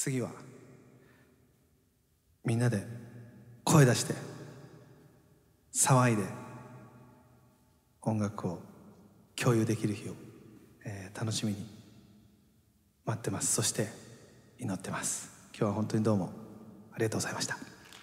次はみんなで声出して騒いで音楽を共有できる日を、楽しみに待ってます。そして祈ってます。今日は本当にどうもありがとうございました。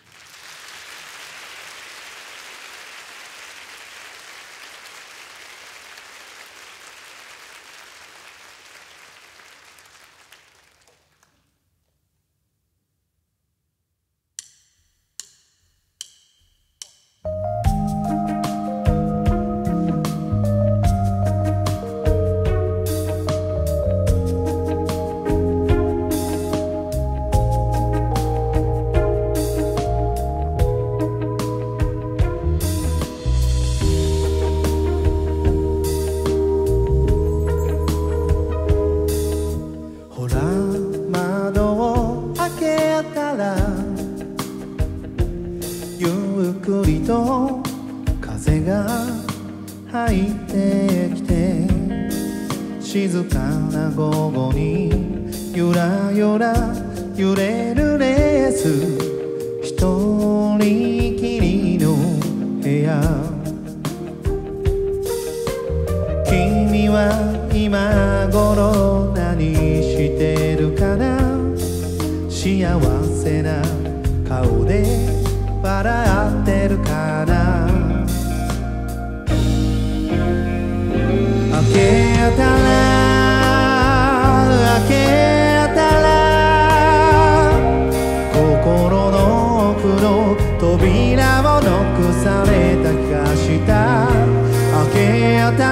風が入ってきて静かな午後にゆらゆら揺れるレース一人きりの部屋君は今頃何してるかな幸せな顔で笑ってるかな明けたら心の奥の扉をノックされた気がした明けた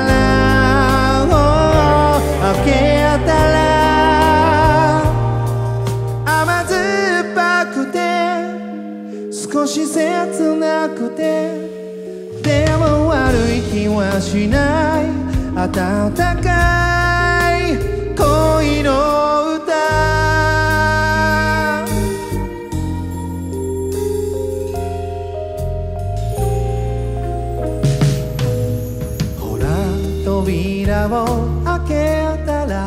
ら甘酸っぱくて少し切なくてでも悪い気はしない温かい恋の歌ほら扉を開けたら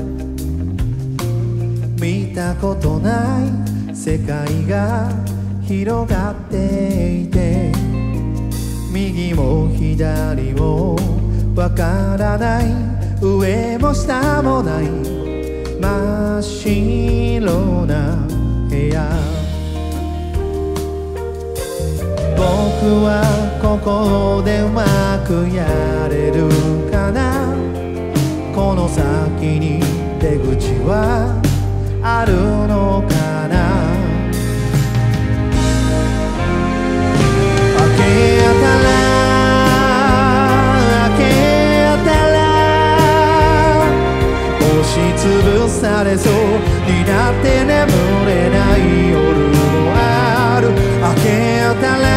見たことない世界が広がっていて右も左もわからない上も下もない真っ白な部屋僕はここでうまくやれるかなこの先に出口はあるのかな明けたら押しつぶされそうになって眠れない夜もある明けたら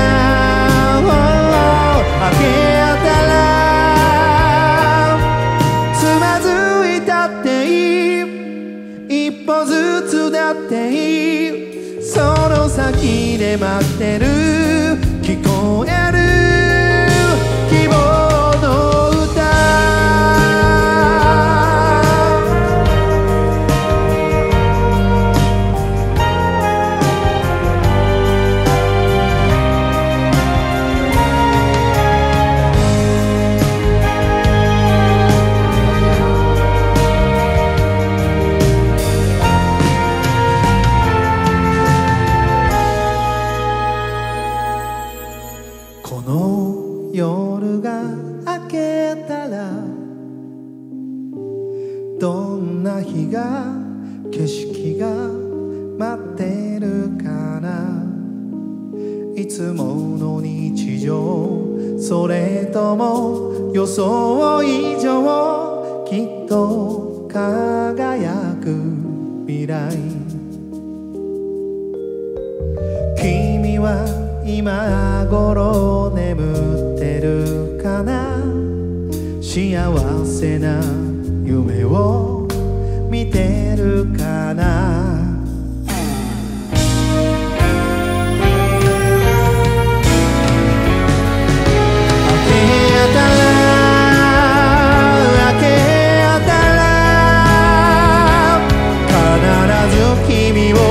つまずいたっていい一歩ずつだっていいその先で待ってる聞こえる希望の歌この夜が明けたらどんな日が景色が待ってるかないつもの日常それとも予想以上きっと輝く未来君は今頃眠ってるかな幸せな夢を見てるかな明けたら必ず君を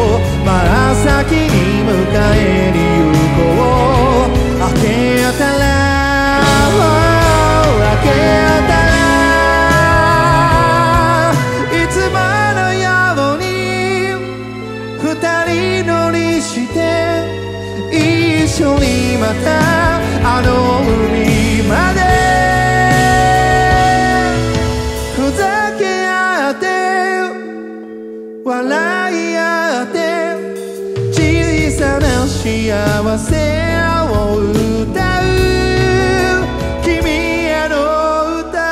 って笑い合って小さな幸せを歌う君への歌。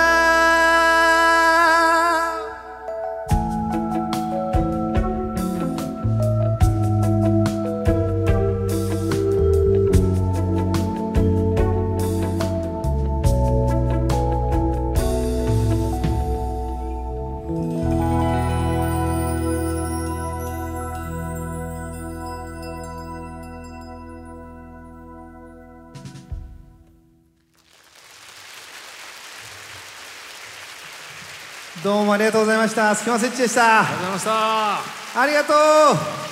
どうもありがとうございました。スキマスイッチでした。 ありがとうございました。 ありがとう。